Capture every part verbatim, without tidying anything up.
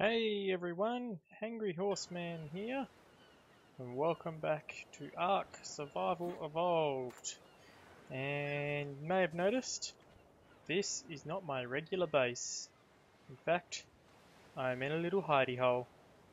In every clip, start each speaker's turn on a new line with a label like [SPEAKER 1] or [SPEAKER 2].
[SPEAKER 1] Hey everyone, Hangry Horseman here, and welcome back to Ark Survival Evolved. And you may have noticed, this is not my regular base. In fact, I'm in a little hidey hole.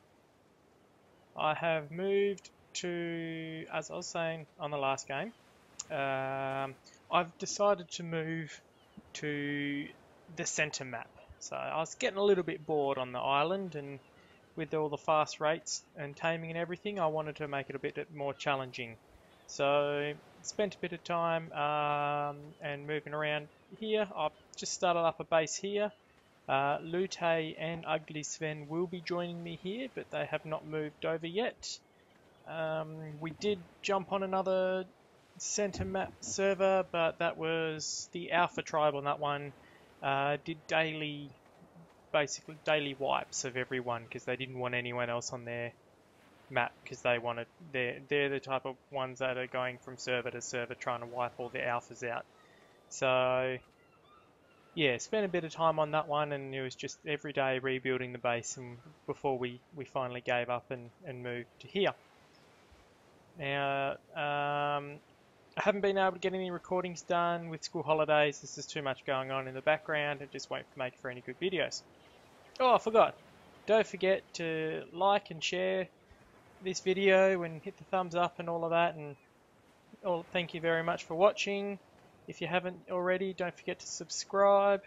[SPEAKER 1] I have moved to, as I was saying on the last game, um, I've decided to move to the center map. So I was getting a little bit bored on the island, and with all the fast rates and taming and everything, I wanted to make it a bit more challenging. So spent a bit of time um, and moving around here. I've just started up a base here. Uh, Lootay and Ugly Sven will be joining me here, but they have not moved over yet. Um, we did jump on another center map server, but that was the Alpha tribe on that one. Uh, did daily, basically daily wipes of everyone because they didn't want anyone else on their map because they wanted they're they're the type of ones that are going from server to server trying to wipe all the alphas out. So yeah, spent a bit of time on that one, and it was just every day rebuilding the base, and before we we finally gave up and and moved to here. Now um, I haven't been able to get any recordings done with school holidays. There's just too much going on in the background. It just won't make for any good videos. Oh, I forgot. Don't forget to like and share this video and hit the thumbs up and all of that. And oh, thank you very much for watching. If you haven't already, don't forget to subscribe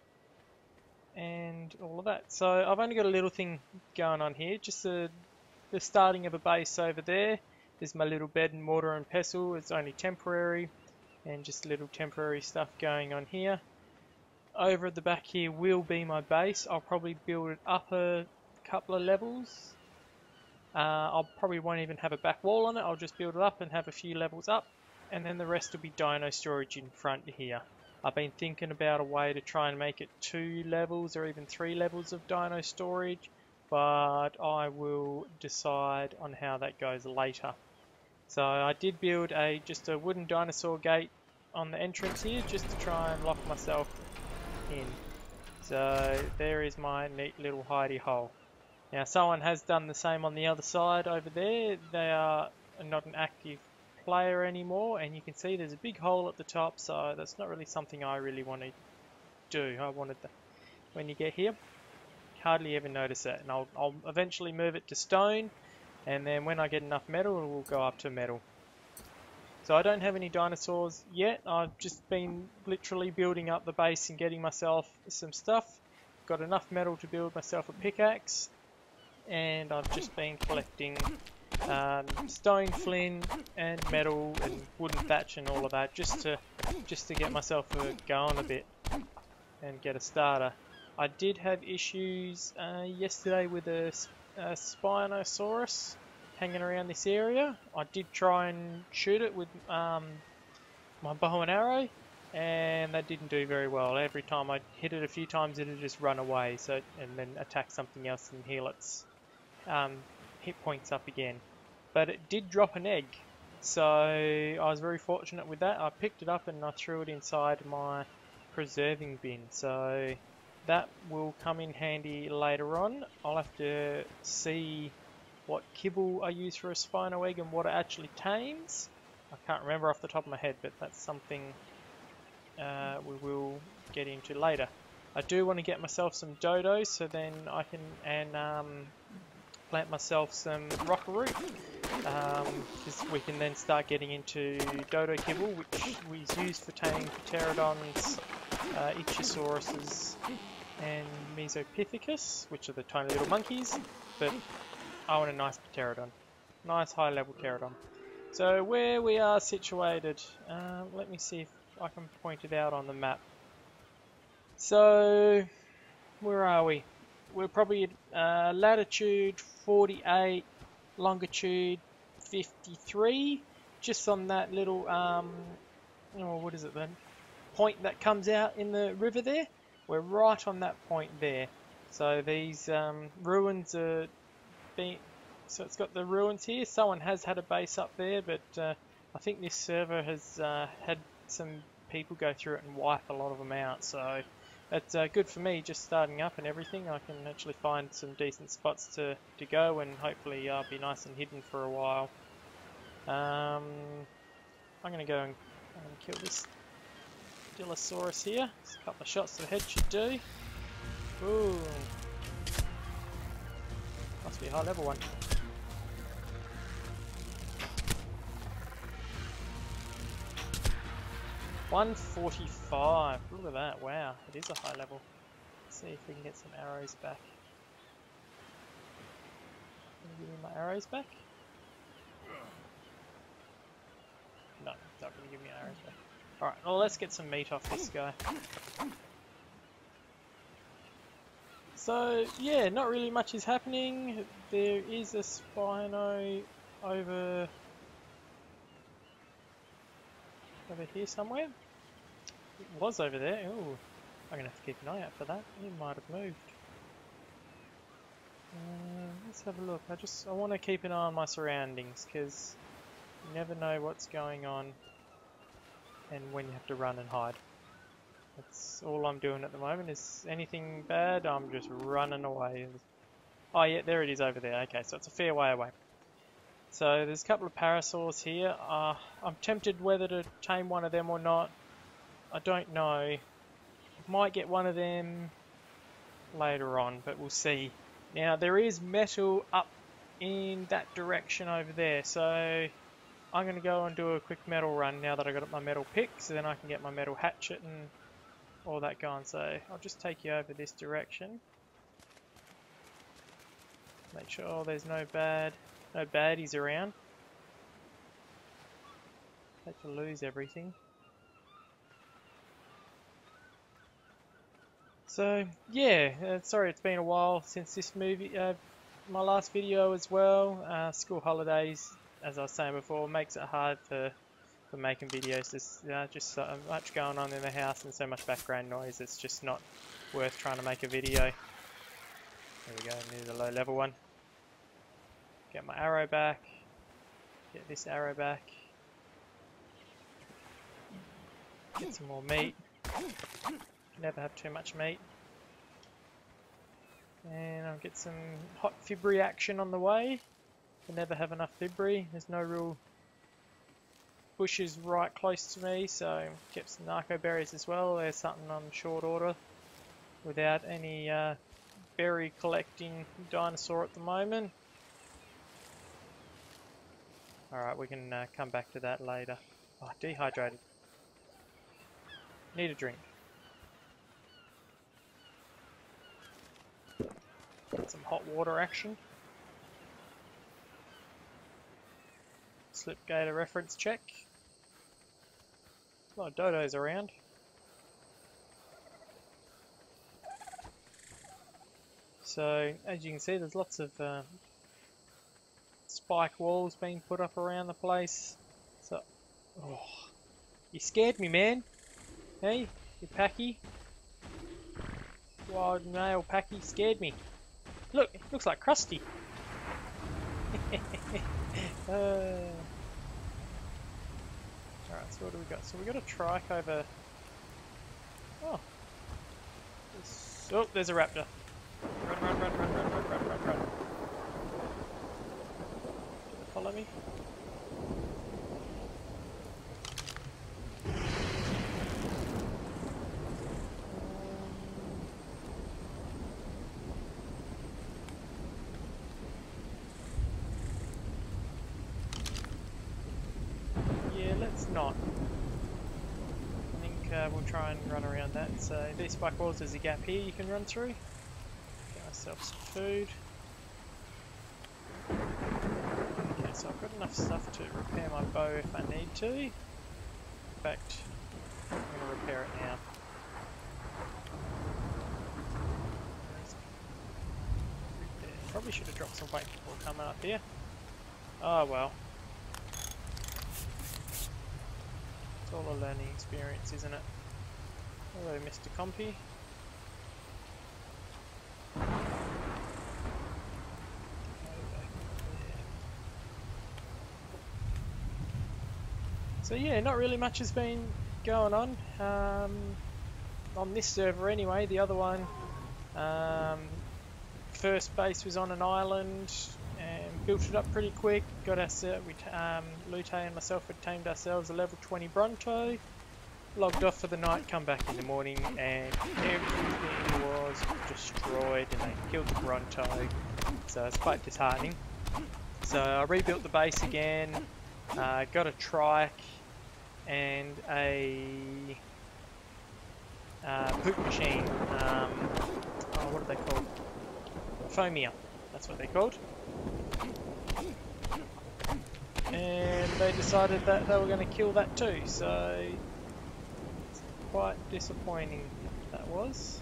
[SPEAKER 1] and all of that. So I've only got a little thing going on here. Just the, the starting of a base over there. There's my little bed and mortar and pestle. It's only temporary, and just little temporary stuff going on here. Over at the back here will be my base. I'll probably build it up a couple of levels. Uh, I'll probably won't even have a back wall on it. I'll just build it up and have a few levels up, and then the rest will be dino storage in front here. I've been thinking about a way to try and make it two levels or even three levels of dino storage, but I will decide on how that goes later. So I did build a just a wooden dinosaur gate on the entrance here just to try and lock myself in. So there is my neat little hidey hole. Now someone has done the same on the other side over there. They are not an active player anymore, and you can see there's a big hole at the top, so that's not really something I really want to do. I wanted that when you get here, hardly ever notice it, and I'll, I'll eventually move it to stone. And then when I get enough metal, it will go up to metal. So I don't have any dinosaurs yet. I've just been literally building up the base and getting myself some stuff. Got enough metal to build myself a pickaxe. And I've just been collecting um, stone flint and metal and wooden thatch and all of that, just to just to get myself uh, going a bit and get a starter. I did have issues uh, yesterday with a Uh, Spinosaurus hanging around this area. I did try and shoot it with um, my bow and arrow, and that didn't do very well. Every time I hit it a few times, it would just run away, so and then attack something else and heal its um, hit points up again. But it did drop an egg, so I was very fortunate with that. I picked it up and I threw it inside my preserving bin. So that will come in handy later on. I'll have to see what kibble I use for a spino egg and what it actually tames. I can't remember off the top of my head, but that's something uh, we will get into later. I do want to get myself some dodos, so then I can and um, plant myself some rockaroo, because um, we can then start getting into dodo kibble, which is used for taming pterodons, uh, ichthysauruses, and Mesopithecus, which are the tiny little monkeys, but I want a nice pterodon, nice high level pterodon. So where we are situated, uh, let me see if I can point it out on the map. So where are we? We're probably at uh, latitude forty-eight, longitude fifty-three, just on that little, um, oh, what is it then? Point that comes out in the river there. We're right on that point there. So these um, ruins are being, so it's got the ruins here. Someone has had a base up there, but uh, I think this server has uh, had some people go through it and wipe a lot of them out. So It's uh, good for me just starting up and everything. I can actually find some decent spots to, to go, and hopefully I'll uh, be nice and hidden for a while. Um, I'm going to go and I'm gonna kill this Dillosaurus here. Just a couple of shots to the head should do. Ooh. Must be a high level one. one forty-five. Look at that. Wow, it is a high level. Let's see if we can get some arrows back. Can you give me my arrows back? No, it's not going to give me arrows back. Alright, well, let's get some meat off this guy. So, yeah, not really much is happening. There is a Spino over over here somewhere. It was over there. Ooh, I'm going to have to keep an eye out for that. It might have moved. Uh, let's have a look. I just I want to keep an eye on my surroundings, because you never know what's going on and when you have to run and hide. That's all I'm doing at the moment. Is anything bad, I'm just running away. Oh yeah, there it is over there. Okay, so it's a fair way away. So there's a couple of parasaurs here. Uh, I'm tempted whether to tame one of them or not. I don't know. Might get one of them later on, but we'll see. Now there is metal up in that direction over there, so I'm going to go and do a quick metal run now that I got my metal pick, so then I can get my metal hatchet and all that going. So I'll just take you over this direction. Make sure oh, there's no bad, no baddies around. Hate to lose everything. So yeah, uh, sorry it's been a while since this movie, uh, my last video as well. Uh, school holidays, as I was saying before, makes it hard for, for making videos. There's uh, just so much going on in the house and so much background noise, it's just not worth trying to make a video. There we go, near the low level one. Get my arrow back, get this arrow back, get some more meat. Never have too much meat. And I'll get some hot fibry action on the way. I never have enough fibry. There's no real bushes right close to me, so get some narco berries as well. There's something on short order without any uh, berry collecting dinosaur at the moment. Alright, we can uh, come back to that later. Oh, dehydrated. Need a drink. Get some hot water action. Slip gator reference check. A lot of dodos around. So, as you can see, there's lots of uh, spike walls being put up around the place. So, oh, you scared me, man. Hey, you packy. Wild male packy scared me. Look, it looks like Krusty. uh, Alright, so what do we got? So we got a trike over. Oh. There's, oh, there's a raptor. Run, run, run, run, run, run, run, run, run. Follow me. Not. I think uh, we'll try and run around that. So these spike walls, there's a gap here you can run through. Get myself some food. Okay, so I've got enough stuff to repair my bow if I need to. In fact, I'm going to repair it now. Probably should have dropped some weight before coming up here. Oh well. It's all a learning experience, isn't it? Hello, Mister Compy. So yeah, not really much has been going on. Um, on this server anyway. The other one, um, first base was on an island and built it up pretty quick. Got us, uh, we um, Lootay and myself had tamed ourselves a level twenty Bronto. Logged off for the night, come back in the morning, and everything was destroyed, and they killed the Bronto. So it's quite disheartening. So I rebuilt the base again, uh, got a trike and a uh, poop machine. Um, oh, what are they called? Foamier. That's what they're called. And they decided that they were going to kill that too. So it's quite disappointing that was.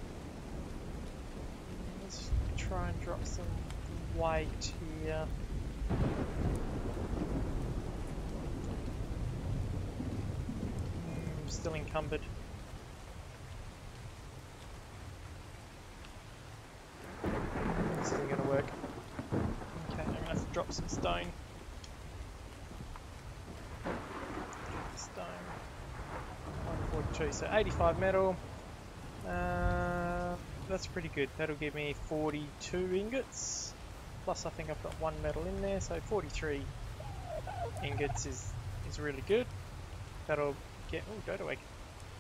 [SPEAKER 1] Let's try and drop some weight here. Mm, still encumbered. This isn't going to work. Okay, I'm going to have to drop some stone. Stone. one forty-two, so eighty-five metal. Uh, that's pretty good. That'll give me forty-two ingots. Plus I think I've got one metal in there, so forty-three ingots is, is really good. That'll get... oh, dodo egg.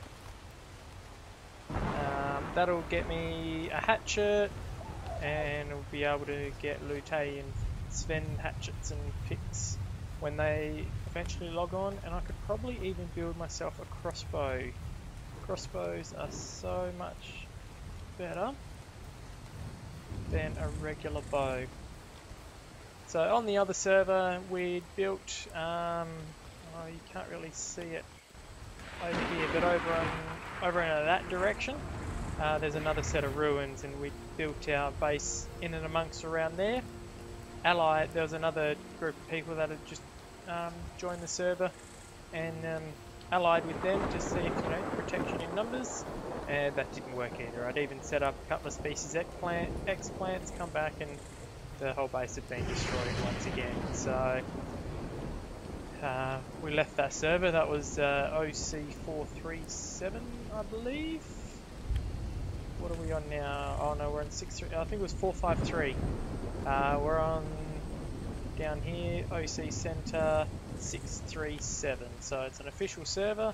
[SPEAKER 1] Um, that'll get me a hatchet, and we'll be able to get Lootay and Sven hatchets and picks when they eventually log on, and I could probably even build myself a crossbow. Crossbows are so much better than a regular bow. So on the other server we built, um, oh, you can't really see it over here, but over on, over in that direction uh, there's another set of ruins, and we built our base in and amongst around there. Allied, there was another group of people that had just um, joined the server, and um, allied with them to see if, you know, protection in numbers, and that didn't work either. I'd even set up a couple of species eggplant, X-plants, come back, and the whole base had been destroyed once again. So uh, we left that server. That was uh, O C four three seven, I believe. What are we on now? Oh no, we're on six three. I think it was four five three. Uh, we're on down here, O C Center six three seven. So it's an official server.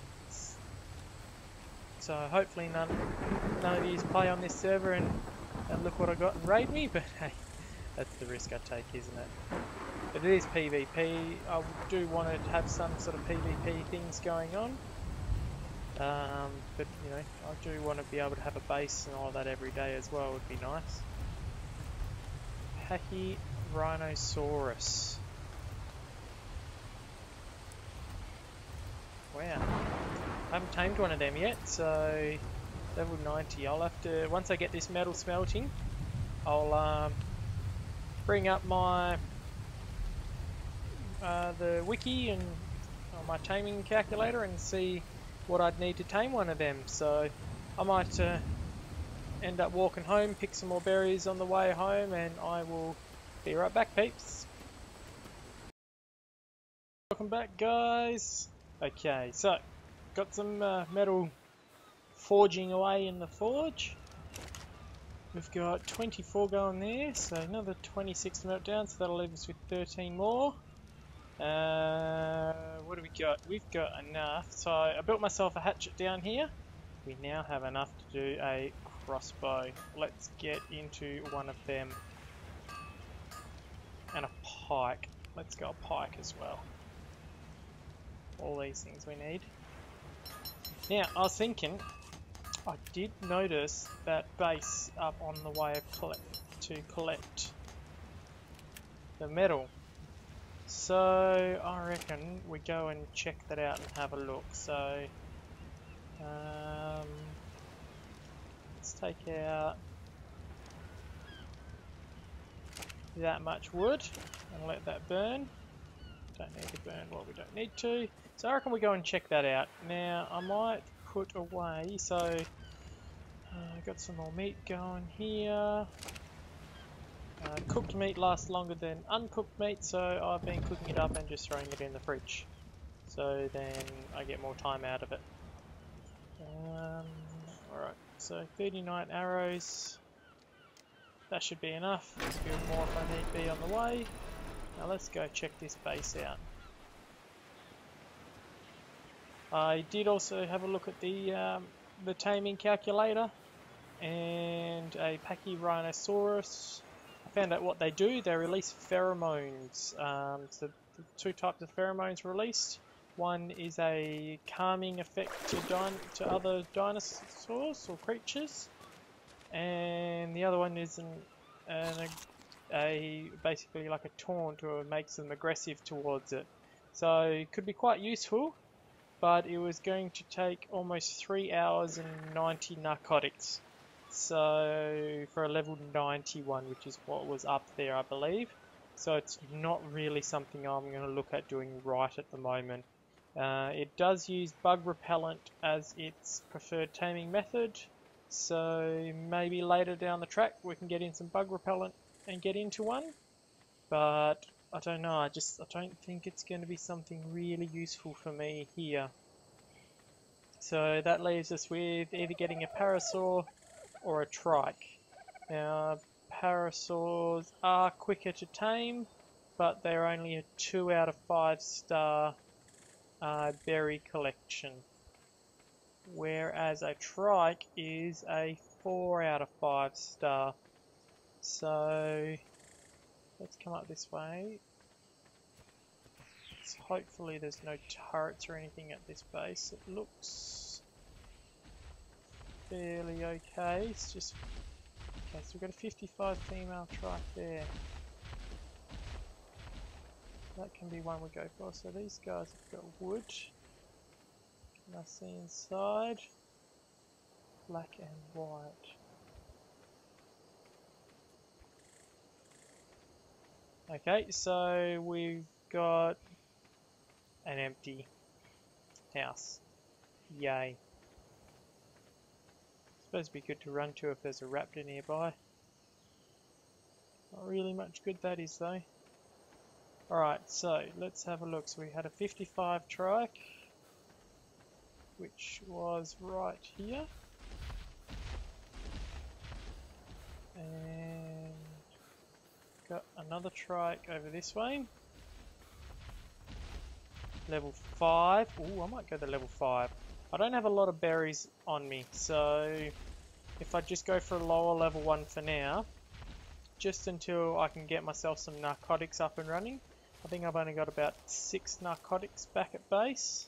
[SPEAKER 1] So hopefully none none of you play on this server and, and look what I got and raid me. But hey, that's the risk I take, isn't it? But it is PvP. I do want to have some sort of PvP things going on. Um, but you know, I do want to be able to have a base and all that every day as well. Would be nice. Hacky Rhinoceros. Wow. I haven't tamed one of them yet, so level ninety. I'll have to, once I get this metal smelting, I'll um, bring up my uh, the wiki and uh, my taming calculator and see what I'd need to tame one of them. So I might uh, end up walking home, pick some more berries on the way home, and I will be right back, peeps. Welcome back, guys. Okay, so got some uh, metal forging away in the forge. We've got twenty-four going there, so another twenty-six to melt down, so that'll leave us with thirteen more. Uh, what do we got? We've got enough. So I built myself a hatchet down here. We now have enough to do a crossbow. Let's get into one of them. And a pike. Let's go a pike as well. All these things we need. Now, I was thinking, I did notice that base up on the way of collect to collect the metal. So I reckon we go and check that out and have a look. So um, let's take out that much wood and let that burn. Don't need to burn what we don't need to. So I reckon we go and check that out. Now I might put away, so uh, got some more meat going here. Uh, cooked meat lasts longer than uncooked meat, so I've been cooking it up and just throwing it in the fridge. So then I get more time out of it. Um, Alright, so thirty-nine arrows. That should be enough. Let's build more if I need be on the way. Now let's go check this base out. I did also have a look at the um, the taming calculator and a Pachyrhinosaurus. I found out what they do. They release pheromones. Um, so the two types of pheromones released. One is a calming effect to, din to other dinosaurs or creatures, and the other one is an, an a, a basically like a taunt, or it makes them aggressive towards it. So it could be quite useful, but it was going to take almost three hours and ninety narcotics. So for a level ninety-one, which is what was up there, I believe. So it's not really something I'm going to look at doing right at the moment. Uh, it does use bug repellent as its preferred taming method, so maybe later down the track we can get in some bug repellent and get into one, but I don't know, I just I don't think it's going to be something really useful for me here. So that leaves us with either getting a parasaur or a trike. Now parasaurs are quicker to tame, but they're only a two out of five star Uh, berry collection, whereas a trike is a four out of five star. So let's come up this way. So hopefully there's no turrets or anything at this base. It looks fairly okay. It's just okay. So we've got a fifty-five female trike there. That can be one we go for. So these guys have got wood. Can I see inside? Black and white. Okay, so we've got an empty house. Yay. Suppose it'd be good to run to if there's a raptor nearby. Not really much good that is though. Alright, so let's have a look. So we had a fifty-five trike, which was right here. And got another trike over this way. Level five. Ooh, I might go to level five. I don't have a lot of berries on me, so if I just go for a lower level one for now, just until I can get myself some narcotics up and running. I think I've only got about six narcotics back at base,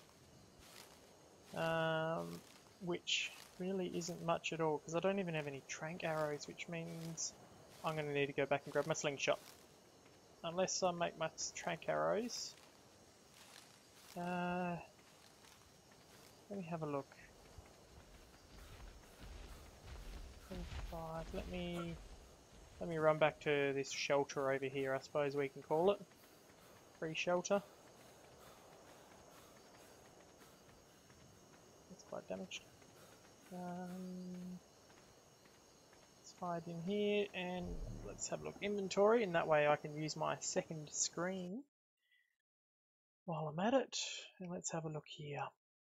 [SPEAKER 1] um, which really isn't much at all, because I don't even have any trank arrows, which means I'm going to need to go back and grab my slingshot. Unless I make my trank arrows. Uh, let me have a look. Five. Let me let me run back to this shelter over here, I suppose we can call it. Free shelter. It's quite damaged. Um, let's hide in here and let's have a look. Inventory, and that way I can use my second screen while I'm at it. And let's have a look here.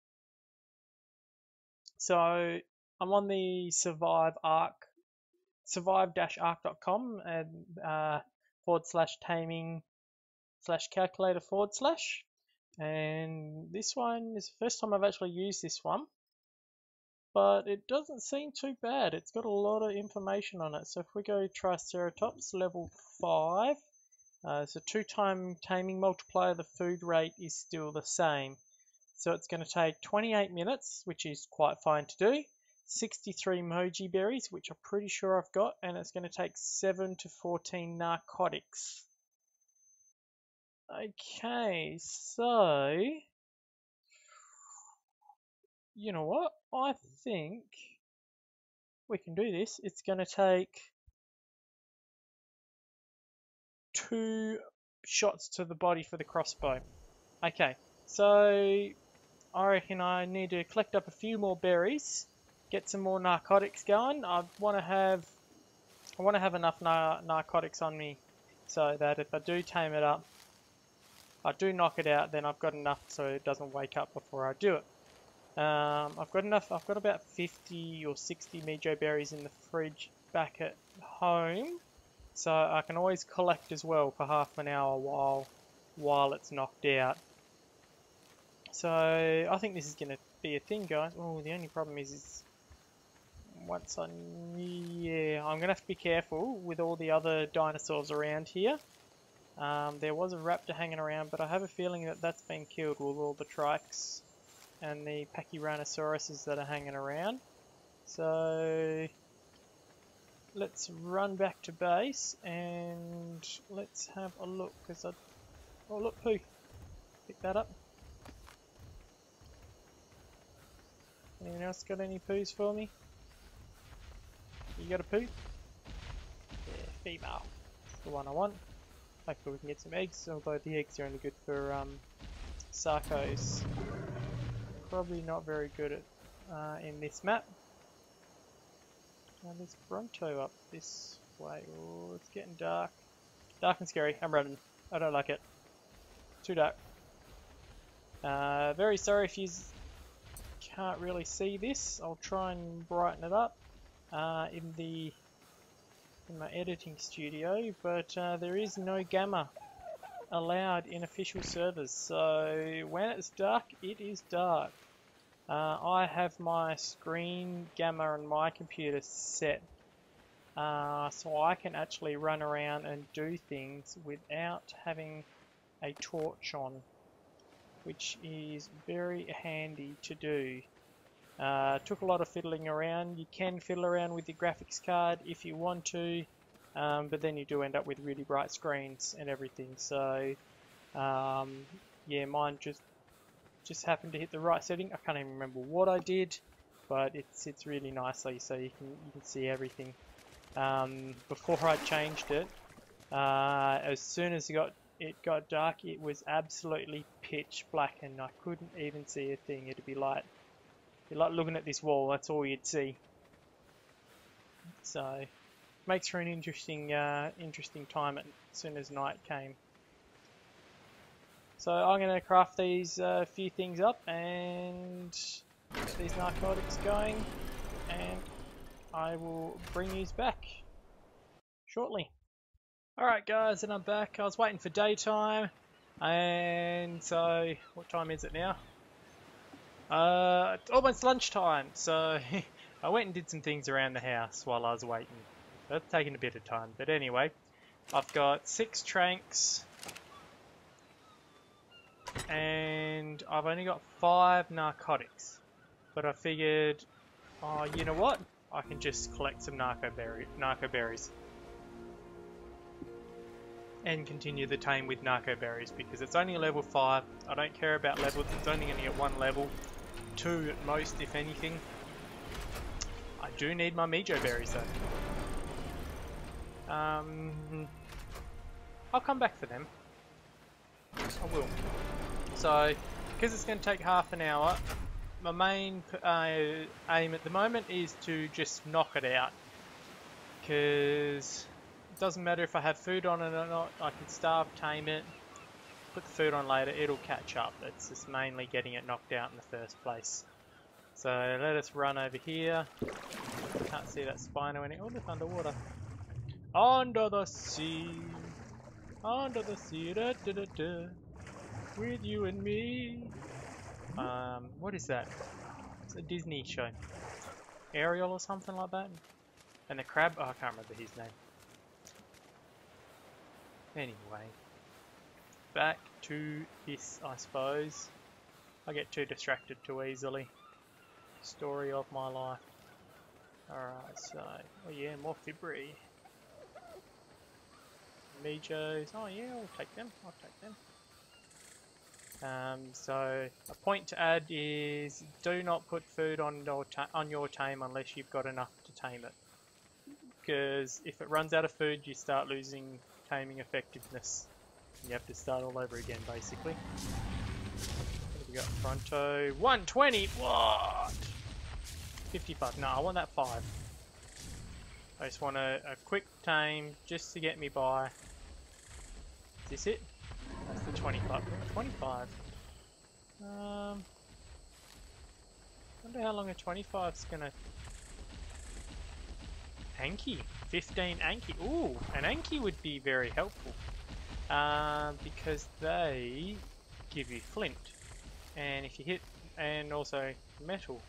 [SPEAKER 1] So I'm on the survive arc, survive dash arc dot com and uh, forward slash taming slash calculator forward slash. And this one is the first time I've actually used this one, but it doesn't seem too bad. It's got a lot of information on it. So if we go Triceratops level five, uh, it's a two time taming multiplier. The food rate is still the same. So it's going to take twenty-eight minutes, which is quite fine to do, sixty-three moji berries, which I'm pretty sure I've got, and it's going to take seven to fourteen narcotics. Okay, so, you know what? I think we can do this. It's going to take two shots to the body for the crossbow. Okay, so I reckon I need to collect up a few more berries, get some more narcotics going. I want to have, I want to have enough nar narcotics on me so that if I do tame it up, I do knock it out, then I've got enough so it doesn't wake up before I do it. Um, I've got enough, I've got about fifty or sixty Mijo berries in the fridge back at home, so I can always collect as well for half an hour while while it's knocked out. So I think this is going to be a thing, guys. Oh, the only problem is, is once I, yeah, I'm going to have to be careful with all the other dinosaurs around here. Um, there was a raptor hanging around, but I have a feeling that that's been killed with all the trikes and the Pachyrhinosaurus that are hanging around. So let's run back to base and let's have a look. Cause I, oh look, poo! Pick that up. Anyone else got any poos for me? You got a poo? Yeah, female. That's the one I want. Hopefully we can get some eggs, although the eggs are only good for um, sarcos. Probably not very good at uh, in this map. Now there's Bronto up this way. Oh, it's getting dark. Dark and scary. I'm running. I don't like it. Too dark. Uh, very sorry if you can't really see this. I'll try and brighten it up uh, in the in my editing studio, but uh, there is no gamma allowed in official servers, so when it's dark, it is dark. Uh, I have my screen gamma on my computer set, uh, so I can actually run around and do things without having a torch on, which is very handy to do. Uh, took a lot of fiddling around. You can fiddle around with your graphics card if you want to, um, but then you do end up with really bright screens and everything. So, um, yeah, mine just just happened to hit the right setting. I can't even remember what I did, but it sits really nicely, so you can you can see everything. Um, before I changed it, uh, as soon as it got it got dark, it was absolutely pitch black, and I couldn't even see a thing. It'd be like You're like looking at this wall, that's all you'd see. So, makes for an interesting uh, interesting time as soon as night came. So I'm going to craft these uh, few things up and get these narcotics going, and I will bring these back shortly. Alright guys, and I'm back. I was waiting for daytime, and so, what time is it now? Uh, it's almost lunchtime, so I went and did some things around the house while I was waiting. That's taken a bit of time, but anyway, I've got six tranks, and I've only got five narcotics. But I figured, oh, you know what? I can just collect some narco, berry, narco berries and continue the tame with narco berries, because it's only a level five. I don't care about levels, it's only going to get one level. Two at most, if anything. I do need my Mijo berries though. Um, I'll come back for them. I will. So, because it's going to take half an hour, my main uh, aim at the moment is to just knock it out. Because it doesn't matter if I have food on it or not, I can starve, tame it, put the food on later, it'll catch up. It's just mainly getting it knocked out in the first place. So let us run over here. Can't see that Spino any. Oh, look, underwater. Under the sea. Under the sea. Da, da, da, da. With you and me. Um, what is that? It's a Disney show. Ariel or something like that. And the crab. Oh, I can't remember his name. Anyway. Back to this, I suppose. I get too distracted too easily. Story of my life. Alright, so, oh yeah, more fibri. Mijos, oh yeah, I'll take them, I'll take them. Um, so, a point to add is, do not put food on your, ta on your tame unless you've got enough to tame it. Because if it runs out of food, you start losing taming effectiveness. You have to start all over again, basically. What have we got? Fronto. one twenty! What? fifty-five. No, I want that five. I just want a, a quick tame just to get me by. Is this it? That's the twenty-five. twenty-five. Um, wonder how long a twenty-five is gonna... Anki. fifteen Anki. Ooh, an Anki would be very helpful. Um, because they give you flint. And if you hit... And also metal.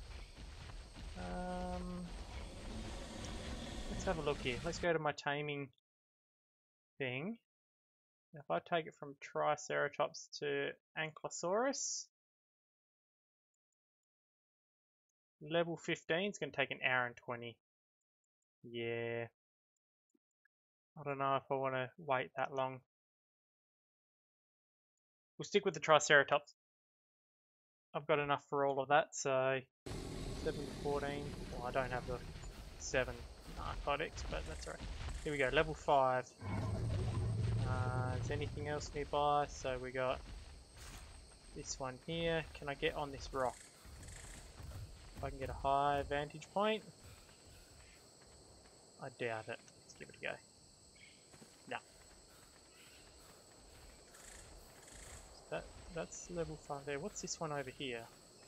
[SPEAKER 1] Um, let's have a look here. Let's go to my taming thing. If I take it from Triceratops to Ankylosaurus, level fifteen is going to take an hour and twenty. Yeah. I don't know if I want to wait that long. We'll stick with the Triceratops. I've got enough for all of that, so seven to fourteen. Well, I don't have the seven narcotics, but that's alright. Here we go, level five. Uh, is anything else nearby? So we got this one here. Can I get on this rock? If I can get a high vantage point. I doubt it. Let's give it a go. No. So that that's level five there. What's this one over here?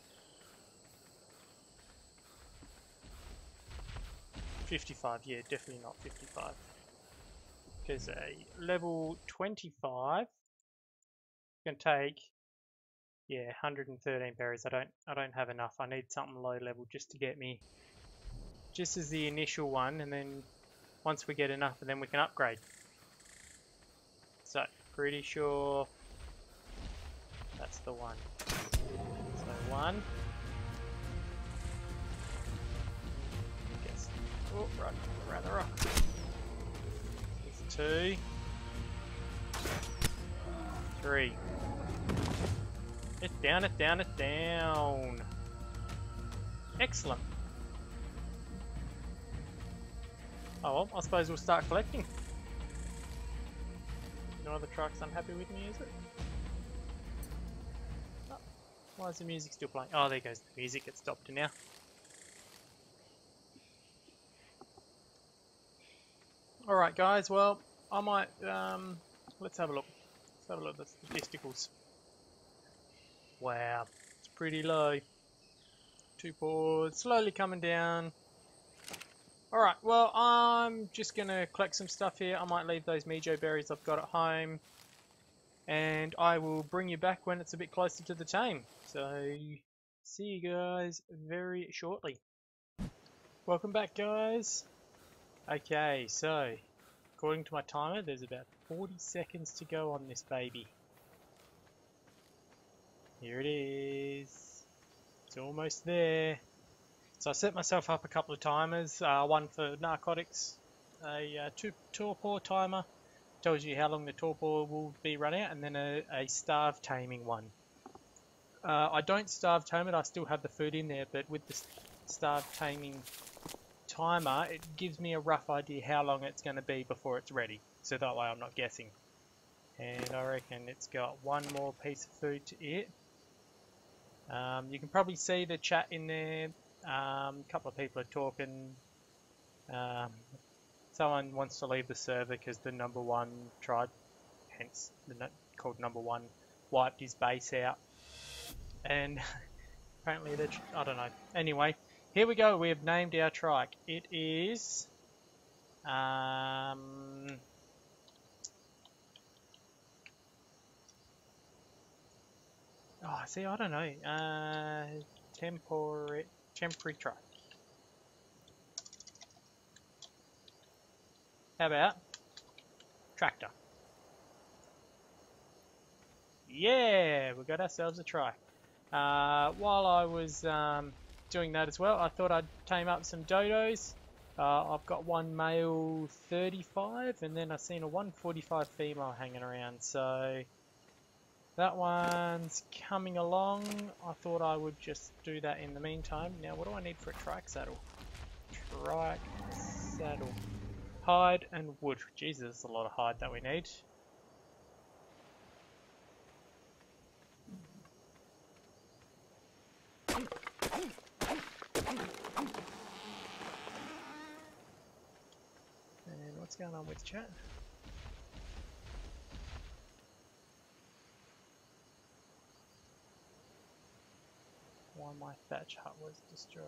[SPEAKER 1] fifty-five. Yeah, definitely not fifty-five. Because a level twenty-five can take, yeah, one hundred thirteen berries. I don't I don't have enough. I need something low level just to get me, just as the initial one, and then once we get enough, and then we can upgrade. So pretty sure that's the one. So one. I guess. Oh, right, around the rock. There's two. Three. It's down, it's down, it's down. Excellent. Oh well, I suppose we'll start collecting. No other trucks unhappy with me, is it? Oh, why is the music still playing? Oh, there goes the music. It stopped now. Alright guys, well, I might, um, let's have a look. Let's have a look at the statisticals. Wow, it's pretty low. Two boards, slowly coming down. Alright, well, I'm just going to collect some stuff here. I might leave those Mijo berries I've got at home. And I will bring you back when it's a bit closer to the tame. So, see you guys very shortly. Welcome back, guys. Okay, so, according to my timer, there's about forty seconds to go on this baby. Here it is. It's almost there. So I set myself up a couple of timers, uh, one for narcotics, a uh, two torpor timer, tells you how long the torpor will be run out, and then a, a starve taming one. Uh, I don't starve tame it, I still have the food in there, but with the starve taming timer, it gives me a rough idea how long it's going to be before it's ready, so that way I'm not guessing. And I reckon it's got one more piece of food to eat. Um, you can probably see the chat in there. Um, a couple of people are talking. Um, someone wants to leave the server because the number one tried, hence the no called number one, wiped his base out. And apparently they're, I don't know. Anyway, here we go. We have named our trike. It is um, oh, see, I don't know. Uh, temporary temporary trike. How about tractor? Yeah, we got ourselves a trike. Uh, while I was um, doing that as well, I thought I'd tame up some dodos. Uh, I've got one male thirty-five, and then I've seen a one forty-five female hanging around. So that one's coming along. I thought I would just do that in the meantime. Now, what do I need for a trike saddle? Trike saddle. Hide and wood. Jesus, there's a lot of hide that we need. And what's going on with chat? why my thatch hut was destroyed.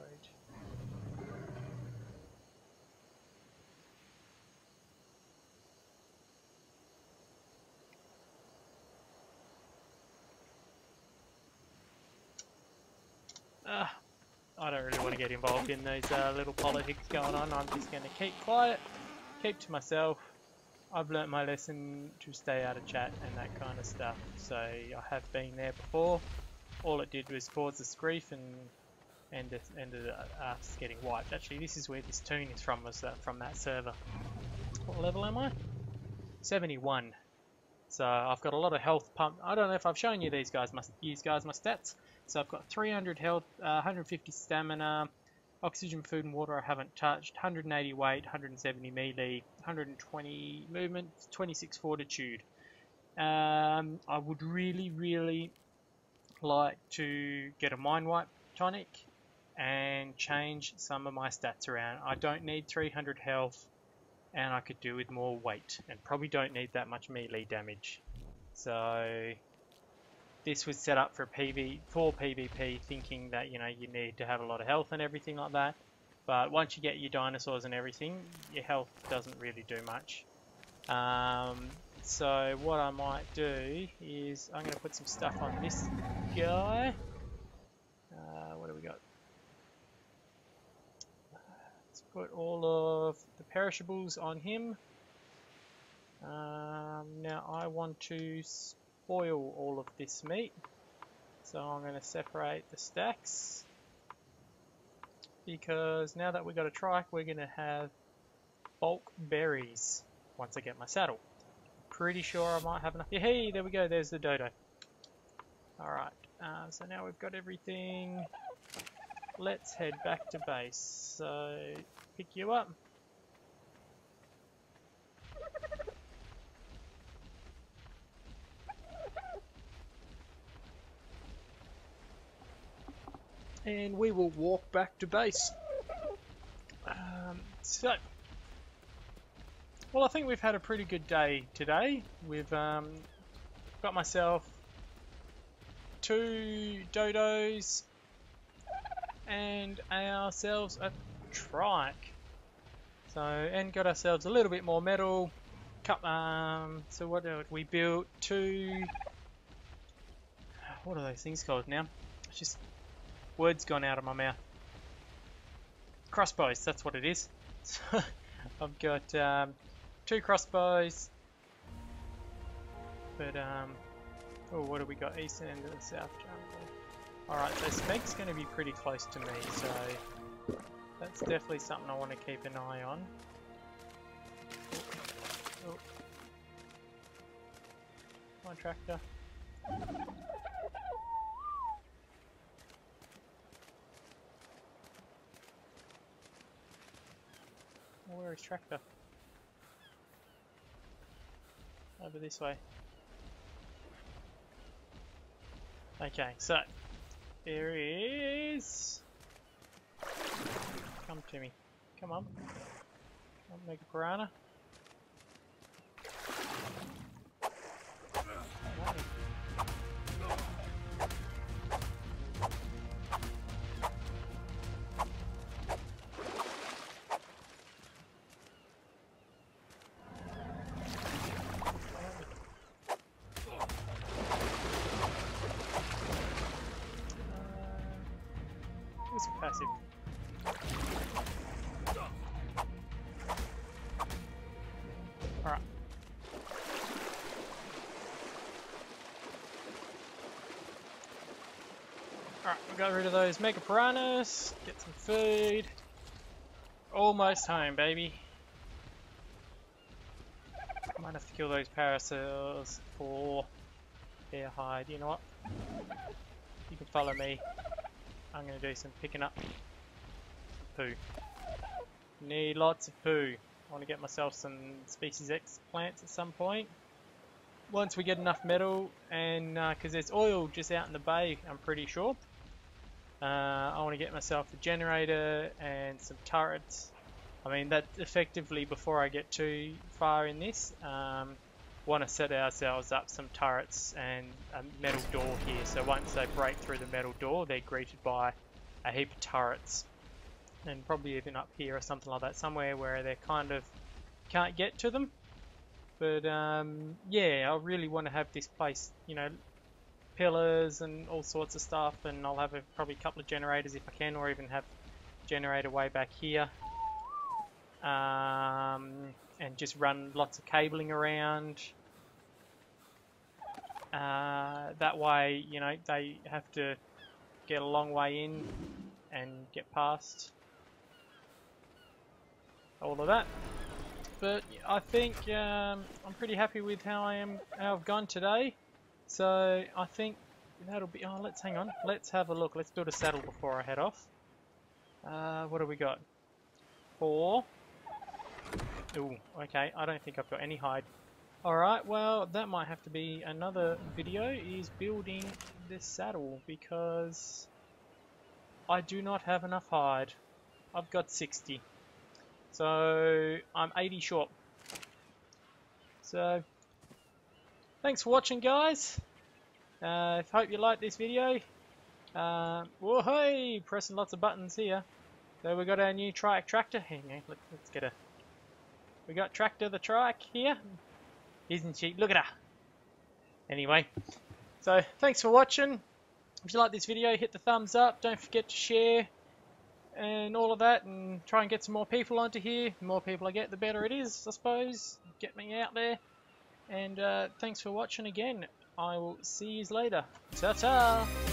[SPEAKER 1] Ah, I don't really want to get involved in these uh, little politics going on. I'm just going to keep quiet, keep to myself. I've learnt my lesson to stay out of chat and that kind of stuff. So I have been there before. All it did was cause us grief and ended, ended us getting wiped. Actually, this is where this tune is from, was that from that server. What level am I? seventy-one. So I've got a lot of health pump. I don't know if I've shown you these guys, my, these guys, my stats. So I've got three hundred health, uh, one hundred fifty stamina, oxygen, food and water I haven't touched, one hundred eighty weight, one hundred seventy melee, one hundred twenty movement, twenty-six fortitude. Um, I would really, really like to get a mind wipe tonic and change some of my stats around. I don't need three hundred health, and I could do with more weight, and probably don't need that much melee damage. So this was set up for P V for PvP, thinking that, you know, you need to have a lot of health and everything like that. But once you get your dinosaurs and everything, your health doesn't really do much. Um, so what I might do is I'm going to put some stuff on this guy. Uh, what do we got? Let's put all of the perishables on him. Um, now I want to spoil all of this meat, so I'm going to separate the stacks, because now that we've got a trike, we're going to have bulk berries once I get my saddle. Pretty sure I might have enough. Yeah, hey, there we go, there's the dodo. Alright, uh, so now we've got everything. Let's head back to base. So, pick you up. And we will walk back to base. Um, so, well, I think we've had a pretty good day today. We've um, got myself two dodos and ourselves a trike. So, and got ourselves a little bit more metal. Um, so what did we built? Two. What are those things called now? It's just words gone out of my mouth. Crossbows, that's what it is. So I've got um, two crossbows. But um, oh, what have we got? Eastern end of the South Jungle. Alright, so Smeg's going to be pretty close to me, so that's definitely something I want to keep an eye on. Oh. Oh. Come on, tractor. Where is tractor? Over this way. Okay, so there is. Come to me. Come on. Come on, make a piranha. Passive. Alright. Alright, we got rid of those mega piranhas, get some food. Almost home, baby. Might have to kill those parasaurs for their hide. You know what? You can follow me. I'm going to do some picking up poo. Need lots of poo. I want to get myself some species X plants at some point. Once we get enough metal, and because uh, there's oil just out in the bay, I'm pretty sure. Uh, I want to get myself a generator and some turrets. I mean, that effectively, before I get too far in this, um, want to set ourselves up some turrets and a metal door here. So once they break through the metal door, they're greeted by a heap of turrets. And probably even up here or something like that, somewhere where they kind of can't get to them. But um, yeah, I really want to have this place, you know, pillars and all sorts of stuff, and I'll have a, probably a couple of generators if I can, or even have a generator way back here. Um, and just run lots of cabling around. Uh, that way, you know, they have to get a long way in and get past all of that. But I think um, I'm pretty happy with how I am, how I've gone today. So I think that'll be. Oh, let's hang on. Let's have a look. Let's build a saddle before I head off. Uh, what have we got? Four. Ooh, okay. I don't think I've got any hide. Alright, well, that might have to be another video, is building this saddle, because I do not have enough hide. I've got sixty. So, I'm eighty short. So, thanks for watching, guys. Uh, hope you liked this video. Uh, whoa, hey, pressing lots of buttons here. So, we got our new trike tractor. Hang on, let, let's get a... We got Tractor the Trike here. Isn't she? Look at her. Anyway, so thanks for watching. If you like this video, hit the thumbs up. Don't forget to share and all of that, and try and get some more people onto here. The more people I get, the better it is, I suppose. Get me out there. And uh, thanks for watching again. I will see you later. Ta-ta!